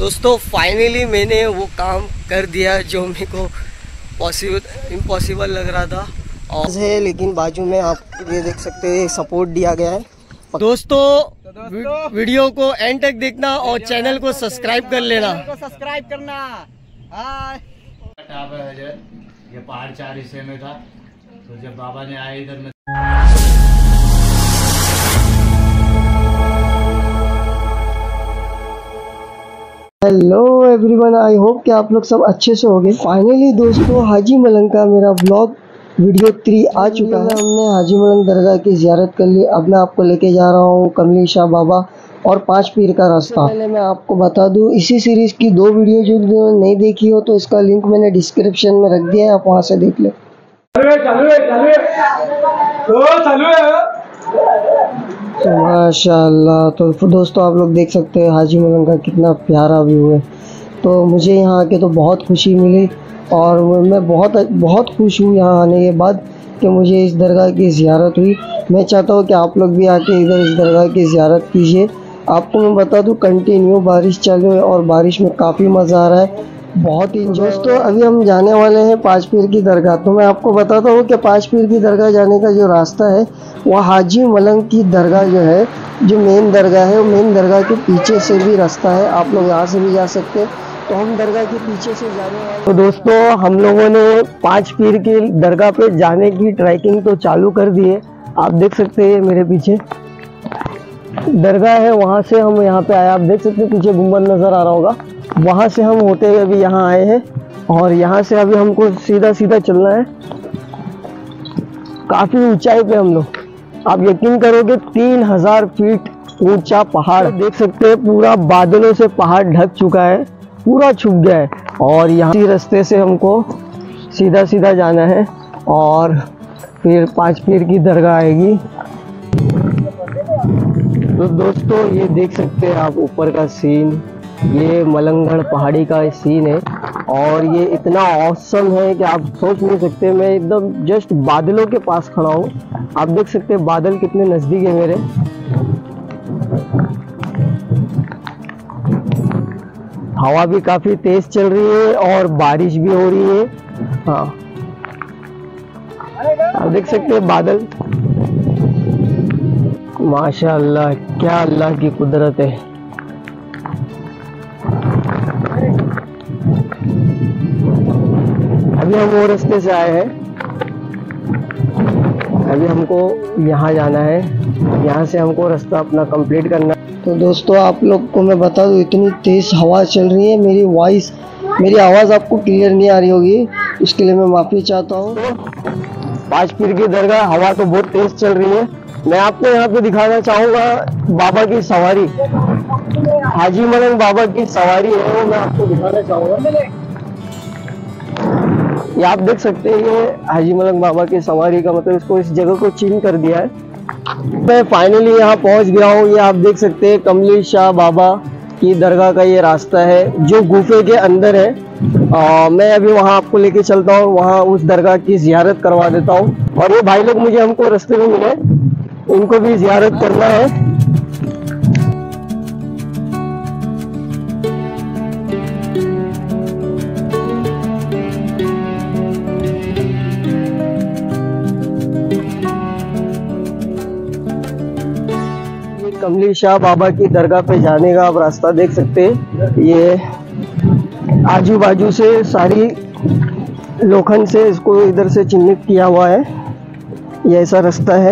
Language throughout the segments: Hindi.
दोस्तों फाइनली मैंने वो काम कर दिया जो मेरे को इम्पॉसिबल लग रहा था और है, लेकिन बाजू में आप ये देख सकते हैं सपोर्ट दिया गया है। दोस्तों वीडियो को एंड तक देखना और चैनल को सब्सक्राइब कर लेना। सब्सक्राइब करना। ये पहाड़ 4 हिस्से में था, तो जब बाबा ने आए इधर में हेलो एवरीवन, आई होप कि आप लोग सब अच्छे से होंगे। फाइनली दोस्तों हाजी मलंग का मेरा ब्लॉग वीडियो 3 आ चुका है। हमने हाजी मलंग दरगाह की ज़ियारत कर ली। अब मैं आपको लेके जा रहा हूँ कमली शाह बाबा और 5 पीर का रास्ता। पहले मैं आपको बता दूँ, इसी सीरीज़ की 2 वीडियो जो नहीं देखी हो तो इसका लिंक मैंने डिस्क्रिप्शन में रख दिया है, आप वहाँ से देख लें। माशाल्लाह। तो दोस्तों आप लोग देख सकते हैं हाजी मलंग का कितना प्यारा व्यू है। तो मुझे यहाँ आके तो बहुत खुशी मिली और मैं बहुत खुश हूँ यहाँ आने के बाद कि मुझे इस दरगाह की ज़ियारत हुई। मैं चाहता हूँ कि आप लोग भी आके इधर इस दरगाह की ज़ियारत कीजिए। आपको मैं बता दूँ कंटिन्यू बारिश चालू है और बारिश में काफ़ी मज़ा आ रहा है, बहुत ही। दोस्तों अभी हम जाने वाले हैं 5 पीर की दरगाह। तो मैं आपको बताता हूँ कि 5 पीर की दरगाह जाने का जो रास्ता है वह हाजी मलंग की दरगाह जो है, जो मेन दरगाह है, वो मेन दरगाह के पीछे से भी रास्ता है। आप लोग यहाँ से भी जा सकते हैं। तो हम दरगाह के पीछे से जाने वाले। तो दोस्तों हम लोगों ने 5 पीर की दरगाह पे जाने की ट्रैकिंग तो चालू कर दी है। आप देख सकते हैं मेरे पीछे दरगाह है, वहाँ से हम यहाँ पे आए। आप देख सकते हैं पीछे गुंबद नज़र आ रहा होगा, वहाँ से हम होते हुए अभी यहाँ आए हैं और यहाँ से अभी हमको सीधा सीधा चलना है। काफ़ी ऊंचाई पे हम लोग, आप यकीन करोगे 3000 फीट ऊंचा पहाड़ देख सकते हैं। पूरा बादलों से पहाड़ ढक चुका है, पूरा छुप गया है और यहाँ रास्ते से हमको सीधा सीधा जाना है और फिर 5 पीर की दरगाह आएगी। तो दोस्तों ये देख सकते हैं आप ऊपर का सीन, ये मलंगगढ़ पहाड़ी का सीन है और ये इतना औसम है कि आप सोच नहीं सकते। मैं एकदम जस्ट बादलों के पास खड़ा हूँ। आप देख सकते हैं बादल कितने नज़दीक है मेरे। हवा भी काफ़ी तेज़ चल रही है और बारिश भी हो रही है। हाँ आप देख सकते हैं बादल। माशाअल्लाह, क्या अल्लाह की कुदरत है। अभी हम वो रास्ते से आए हैं, अभी हमको यहाँ जाना है, यहाँ से हमको रास्ता अपना कंप्लीट करना है। तो दोस्तों आप लोग को मैं बता दूँ, इतनी तेज़ हवा चल रही है, मेरी आवाज़ आपको क्लियर नहीं आ रही होगी, उसके लिए मैं माफ़ी चाहता हूँ। तो 5 पीर की दरगाह हवा तो बहुत तेज़ चल रही है। मैं आपको यहाँ पे दिखाना चाहूँगा बाबा की सवारी, हाजी मलंग बाबा की सवारी है, वो मैं आपको दिखाना चाहूँगा। ये आप देख सकते हैं, ये हाजी मलंग बाबा की सवारी का मतलब इसको इस जगह को चेंज कर दिया है। मैं फाइनली यहाँ पहुँच गया हूँ। ये आप देख सकते हैं कमली शाह बाबा की दरगाह का ये रास्ता है जो गुफे के अंदर है। मैं अभी वहाँ आपको लेके चलता हूँ, वहाँ उस दरगाह की ज़ियारत करवा देता हूँ। और ये भाई लोग हमको रास्ते में मिले, उनको भी ज़ियारत करना है। कमली शाह बाबा की दरगाह पे जाने का आप रास्ता देख सकते हैं। ये आजू बाजू से सारी लोखंड से इसको इधर से चिन्हित किया हुआ है, ये ऐसा रास्ता है।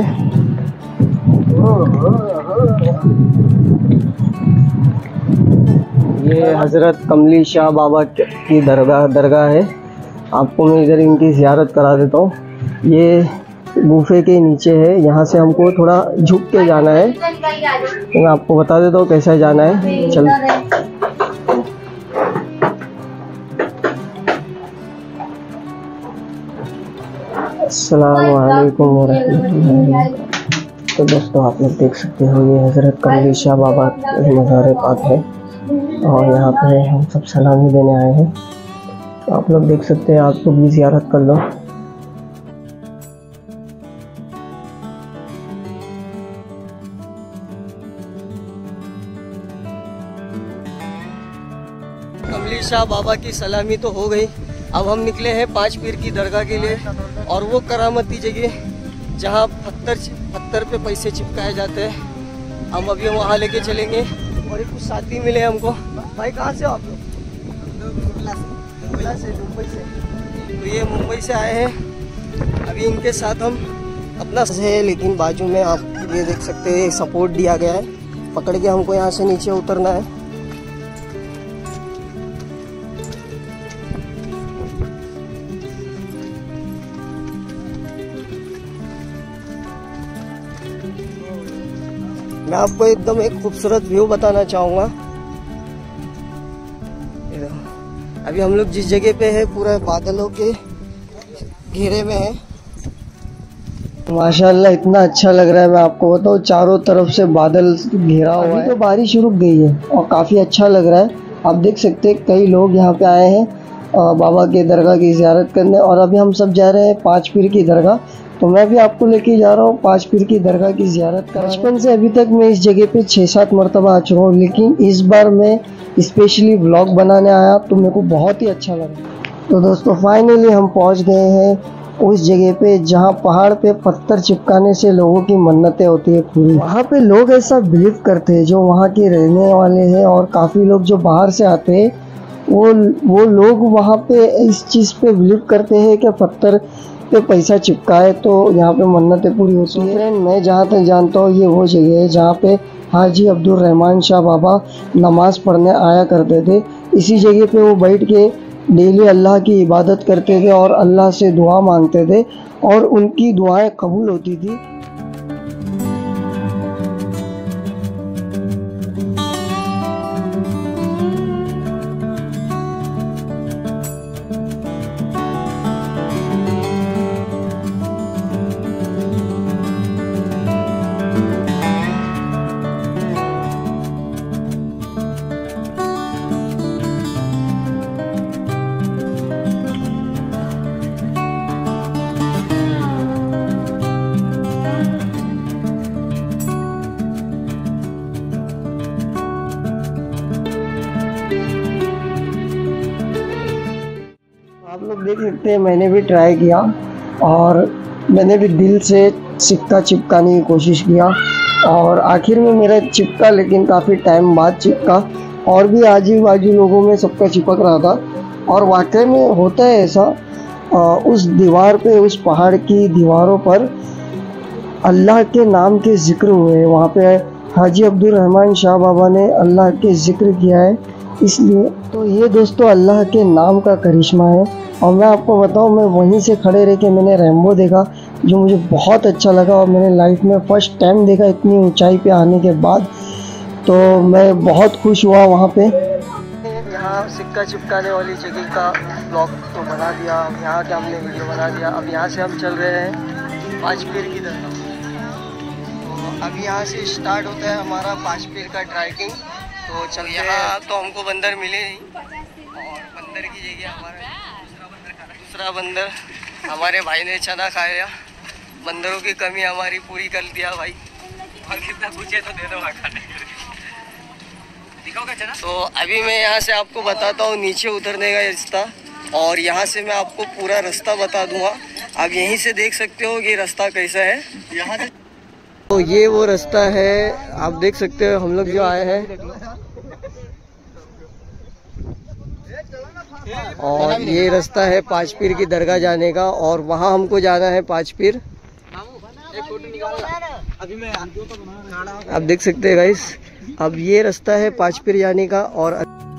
ये हज़रत कमली शाह बाबा की दरगाह है। आपको मैं इधर इनकी ज़ियारत करा देता हूँ। ये गुफे के नीचे है, यहाँ से हमको थोड़ा झुक के जाना है। तो मैं आपको बता देता हूँ कैसा जाना है। चल अस्सलाम वालेकुम वरहमतुल्लाह। तो दोस्तों आप लोग देख सकते हो ये हज़रत कमली शाह बाबा मज़ार पाक है और यहाँ पे हम सब सलामी देने आए हैं। तो आप लोग देख सकते हैं, आप लोग भी ज़ियारत कर लो। कमली शाह बाबा की सलामी तो हो गई। अब हम निकले हैं 5 पीर की दरगाह के लिए, और वो करामती जगह जहाँ पत्थर पे पैसे चिपकाए जाते हैं, हम अभी वहाँ लेके चलेंगे। और ये कुछ साथी मिले हमको। भाई कहाँ से हो आप लोग? मुंबई से। तो ये मुंबई से आए हैं। अभी इनके साथ हम अपना है, लेकिन बाजू में आप ये देख सकते हैं सपोर्ट दिया गया है, पकड़ के हमको यहाँ से नीचे उतरना है। मैं आपको एकदम एक खूबसूरत व्यू बताना चाहूँगा। अभी हम लोग जिस जगह पे है पूरा बादलों के घेरे में है। माशाल्लाह इतना अच्छा लग रहा है, मैं आपको बताऊँ, चारों तरफ से बादल घेरा हुआ है। तो बारिश रुक गई है और काफ़ी अच्छा लग रहा है। आप देख सकते हैं कई लोग यहाँ पे आए हैं बाबा के दरगाह की ज़ियारत करने, और अभी हम सब जा रहे हैं 5 पीर की दरगाह। तो मैं भी आपको लेके जा रहा हूँ 5 पीर की दरगाह की ज़ियारत कर। बचपन से अभी तक मैं इस जगह पे 6-7 मरतबा आ चुका हूँ, लेकिन इस बार मैं स्पेशली व्लॉग बनाने आया तो मेरे को बहुत ही अच्छा लगा। तो दोस्तों फाइनली हम पहुँच गए हैं उस जगह पे जहाँ पहाड़ पे पत्थर चिपकाने से लोगों की मन्नतें होती है पूरी। वहाँ पे लोग ऐसा बिलीव करते हैं, जो वहाँ के रहने वाले हैं और काफ़ी लोग जो बाहर से आते हैं, वो लोग वहाँ पे इस चीज़ पे बिलीव करते हैं कि पत्थर पे पैसा चिपकाए तो यहाँ पे मन्नतें पूरी होती है। फ्रेंड, मैं जहाँ तक जानता हूँ ये वो जगह है जहाँ पे हाजी अब्दुल रहमान शाह बाबा नमाज़ पढ़ने आया करते थे। इसी जगह पे वो बैठ के डेली अल्लाह की इबादत करते थे और अल्लाह से दुआ मांगते थे, और उनकी दुआएं कबूल होती थी। आप लोग देख सकते हैं मैंने भी ट्राई किया, और मैंने भी दिल से सिक्का चिपकाने की कोशिश किया, और आखिर में मेरा चिपका, लेकिन काफ़ी टाइम बाद चिपका। और भी आजू बाजू लोगों में सबका चिपक रहा था, और वाकई में होता है ऐसा। उस दीवार पे, उस पहाड़ की दीवारों पर अल्लाह के नाम के ज़िक्र हुए हैं। वहाँ पे हाजी अब्दुल रहमान शाह बाबा ने अल्लाह के ज़िक्र किया है, इसलिए। तो ये दोस्तों अल्लाह के नाम का करिश्मा है। और मैं आपको बताऊं, मैं वहीं से खड़े रह के मैंने रैम्बो देखा, जो मुझे बहुत अच्छा लगा, और मैंने लाइफ में फ़र्स्ट टाइम देखा इतनी ऊंचाई पे आने के बाद। तो मैं बहुत खुश हुआ वहाँ पे। यहाँ सिक्का चिपकाने वाली जगह का ब्लॉग तो बना दिया, यहाँ का हमने वीडियो बना दिया। अब यहाँ से हम चल रहे हैं 5 पीर की तरफ। तो अब यहाँ से स्टार्ट होता है हमारा 5 पीर का ट्रैकिंग। तो चल यहाँ तो हमको बंदर मिले नहीं, और बंदर की जगह हमारा दूसरा बंदर हमारे भाई ने चना खाया। बंदरों की कमी हमारी पूरी कर दिया भाई। और कितना कुछ है तो दे दो खाने के लिए। दिखाओगे चना? तो अभी मैं यहाँ से आपको बताता हूँ नीचे उतरने का रास्ता, और यहाँ से मैं आपको पूरा रास्ता बता दूँगा। आप यहीं से देख सकते हो कि रास्ता कैसा है यहाँ से। तो ये वो रास्ता है, आप देख सकते हो हम लोग जो आए हैं, और ये रास्ता है 5 पीर की दरगाह जाने का, और वहाँ हमको जाना है 5 पीर। आप देख सकते हैं गाइस, अब ये रास्ता है 5 पीर जाने का। और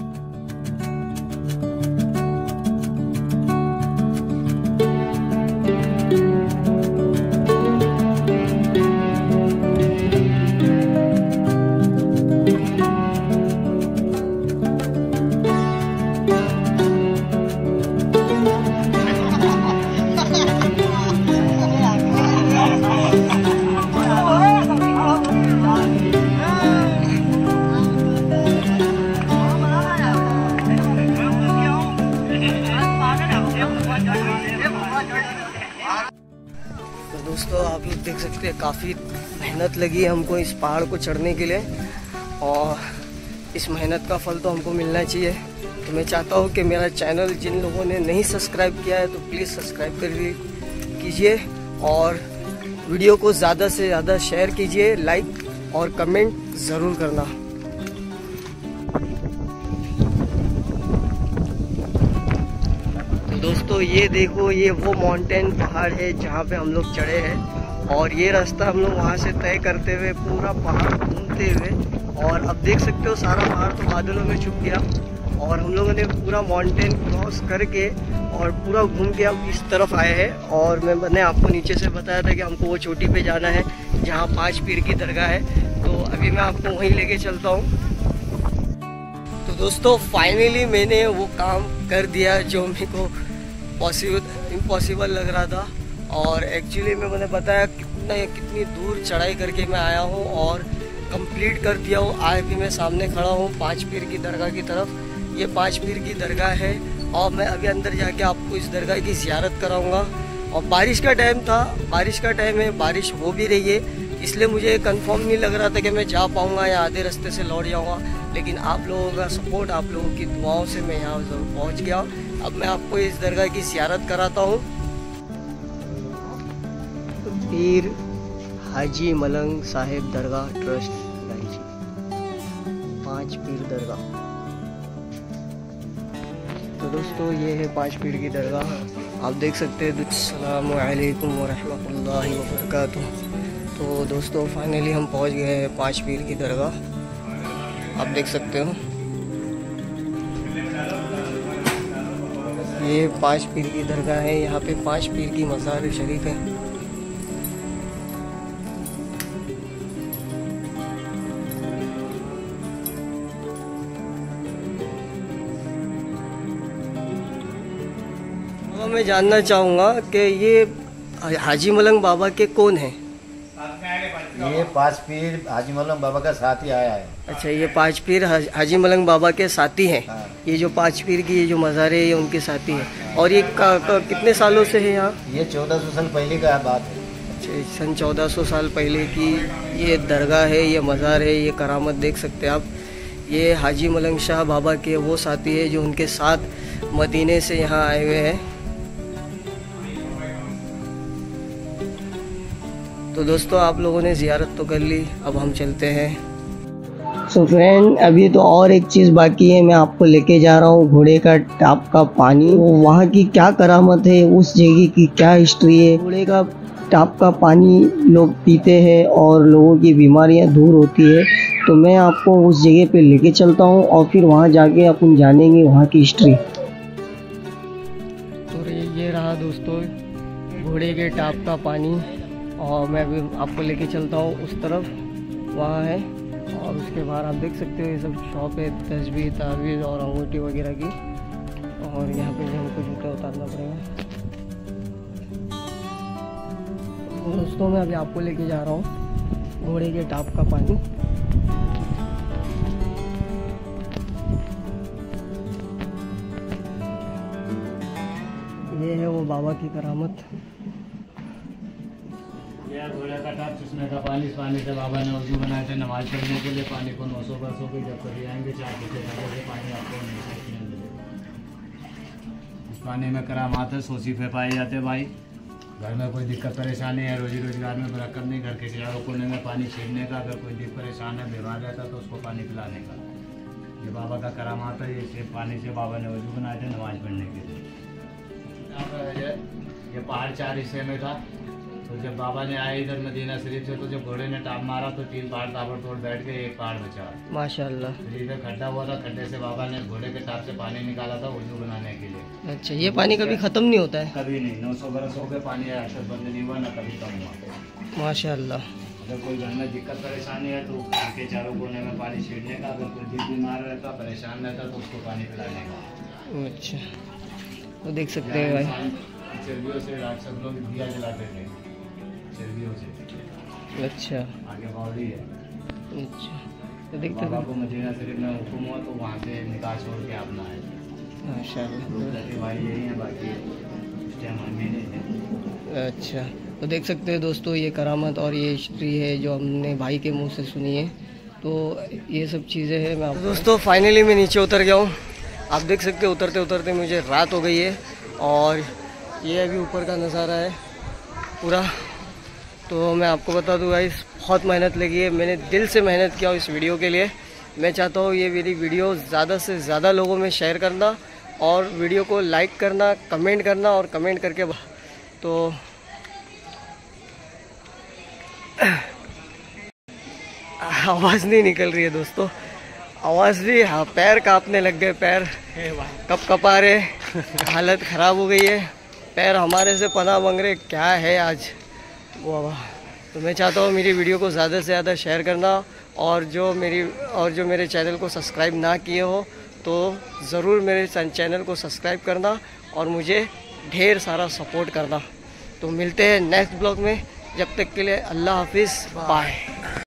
तो दोस्तों आप लोग देख सकते हैं काफ़ी मेहनत लगी है हमको इस पहाड़ को चढ़ने के लिए, और इस मेहनत का फल तो हमको मिलना चाहिए। तो मैं चाहता हूँ कि मेरा चैनल जिन लोगों ने नहीं सब्सक्राइब किया है तो प्लीज़ सब्सक्राइब कर कीजिए और वीडियो को ज़्यादा से ज़्यादा शेयर कीजिए, लाइक और कमेंट ज़रूर करना। तो दोस्तों ये देखो, ये वो माउंटेन पहाड़ है जहाँ पे हम लोग चढ़े हैं और ये रास्ता हम लोग वहाँ से तय करते हुए पूरा पहाड़ घूमते हुए, और अब देख सकते हो सारा पहाड़ तो बादलों में छुप गया और हम लोगों ने पूरा माउंटेन क्रॉस करके और पूरा घूम के अब इस तरफ आए हैं। और मैंने आपको नीचे से बताया था कि हमको वो चोटी पे जाना है जहाँ 5 पीर की दरगाह है, तो अभी मैं आपको वहीं लेके चलता हूँ। तो दोस्तों फाइनली मैंने वो काम कर दिया जो मेरे को इम्पॉसिबल लग रहा था, और एक्चुअली मैंने बताया कितनी दूर चढ़ाई करके मैं आया हूँ और कंप्लीट कर दिया हूँ। आज भी मैं सामने खड़ा हूँ 5 पीर की दरगाह की तरफ। ये 5 पीर की दरगाह है और मैं अभी अंदर जाके आपको इस दरगाह की ज़ियारत कराऊंगा। और बारिश का टाइम था, बारिश का टाइम है, बारिश हो भी रही है, इसलिए मुझे कंफर्म नहीं लग रहा था कि मैं जा पाऊंगा या आधे रास्ते से लौट जाऊंगा, लेकिन आप लोगों का सपोर्ट, आप लोगों की दुआओं से मैं यहाँ ज़रूर पहुँच गया। अब मैं आपको इस दरगाह की ज़ियारत कराता हूँ। पीर हाजी मलंग साहिब दरगाह ट्रस्ट, 5 पीर दरगाह। तो दोस्तों ये है 5 पीर की दरगाह, आप देख सकते हैं। अस्सलामु अलैकुम व रहमतुल्लाहि व बरकातुहू। तो दोस्तों फाइनली हम पहुंच गए हैं 5 पीर की दरगाह, आप देख सकते हो। ये 5 पीर की दरगाह है, यहाँ पे 5 पीर की मज़ार शरीफ है। मैं जानना चाहूँगा कि ये हाजी मलंग बाबा के कौन हैं? ये 5 पीर हाजी मलंग बाबा का साथी आया है। अच्छा, ये 5 पीर हाजी मलंग बाबा के साथी हैं। हाँ। ये जो 5 पीर की ये जो मज़ारे है ये उनके साथी हैं। और ये कितने सालों से है यहाँ? ये 1400 साल पहले का बात है। अच्छा, सन 1400 साल पहले की ये दरगाह है, ये मज़ार है, ये करामत देख सकते हैं आप। ये हाजी मलंग शाह बाबा के वो साथी है जो उनके साथ मदीने से यहाँ आए हुए हैं। तो दोस्तों आप लोगों ने ज़ियारत तो कर ली, अब हम चलते हैं। सो फ्रेंड, अभी तो और एक चीज़ बाकी है, मैं आपको लेके जा रहा हूँ घोड़े का टाप का पानी। वहाँ की क्या करामत है, उस जगह की क्या हिस्ट्री है। घोड़े का टाप का पानी लोग पीते हैं और लोगों की बीमारियाँ दूर होती है। तो मैं आपको उस जगह पे लेके चलता हूँ और फिर वहाँ जाके अपन जानेंगे वहाँ की हिस्ट्री। तो ये रहा दोस्तों घोड़े के टाप का पानी, और मैं भी आपको लेके चलता हूँ उस तरफ, वहाँ है। और उसके बाहर आप देख सकते हो ये सब शॉप है, तस्बीह, तावीज़ और अंगूठी वगैरह की। और यहाँ पे जो हमको जूता उतारना पड़ेगा। दोस्तों मैं अभी आपको लेके जा रहा हूँ घोड़े के टाप का पानी। ये है वो बाबा की करामत। घोड़े का टाप चूसने का पानी, इस पानी से बाबा ने वजू बनाए थे नमाज पढ़ने के लिए। पानी को 900 बरसों के जब कभी आएंगे 4 फीट से पानी आपको नहीं मिलेगा। इस पानी में करामात है, सोसीफे पाए जाते भाई। घर में कोई दिक्कत परेशानी है, रोजी रोजगार में बरकत नहीं, घर के चारों कोने में पानी छीनने का। अगर कोई दिक्कत परेशान है, बीमार रहता तो उसको पानी पिलाने का। ये बाबा का करामात है। ये सिर्फ पानी से बाबा ने वजू बनाए थे नमाज पढ़ने के लिए। ये पहाड़ 4 हिस्से में था, तो जब बाबा ने आए इधर मदीना शरीफ से, तो जब घोड़े ने टाप मारा तो 3 पहाड़ ताबड़तोड़ बैठ गए, 1 पहाड़ बचा। माशाल्लाह। फिर इधर खड्डा हुआ था, खड्डे से बाबा ने घोड़े के टाप से पानी निकाला था वजू बनाने के लिए। अच्छा, ये पानी कभी ख़त्म नहीं होता है? कभी नहीं, 900 बरस हो गए पानी आज तक बंद नहीं हुआ, ना कभी कम हुआ। माशाल्लाह। अगर कोई घर में दिक्कत परेशानी है तो घर के चारों कोने में पानी छीड़ने का। अगर कोई दिल बीमार रहता, परेशान रहता तो उसको पानी पिलाने का। अच्छा, तो देख सकते हैं भाई चर्बियों से सब लोग दिया जलाते थे, चर्बियों से। अच्छा, आगे बावड़ी है। अच्छा, तो देखते बाबा को मदीना शरीफ में हुक्म हुआ तो वहाँ से निकाह छोड़ के अपना है। माशाल्लाह। भाई यही है, बाकी उस टाइम हम ही नहीं थे। अच्छा, तो देख सकते हैं दोस्तों ये करामत और ये हिस्ट्री है जो हमने भाई के मुंह से सुनी है। तो ये सब चीज़ें हैं। मैं दोस्तों फाइनली मैं नीचे उतर गया हूँ आप देख सकते हैं उतरते उतरते मुझे रात हो गई है और ये अभी ऊपर का नज़ारा है पूरा। तो मैं आपको बता दूँ गाइस, बहुत मेहनत लगी है, मैंने दिल से मेहनत किया इस वीडियो के लिए। मैं चाहता हूँ ये मेरी वीडियो ज़्यादा से ज़्यादा लोगों में शेयर करना और वीडियो को लाइक करना, कमेंट करना और कमेंट करके तो आवाज़ नहीं निकल रही है दोस्तों, आवाज़ भी, हाँ पैर कांपने लग गए, पैर कप कपा रहे, हालत ख़राब हो गई है, पैर हमारे से पनाह मांग रहे, क्या है आज वाह। तो मैं चाहता हूँ मेरी वीडियो को ज़्यादा से ज़्यादा शेयर करना और जो मेरे चैनल को सब्सक्राइब ना किए हो तो ज़रूर मेरे चैनल को सब्सक्राइब करना और मुझे ढेर सारा सपोर्ट करना। तो मिलते हैं नेक्स्ट ब्लॉग में, जब तक के लिए अल्लाह हाफिज़, बाय।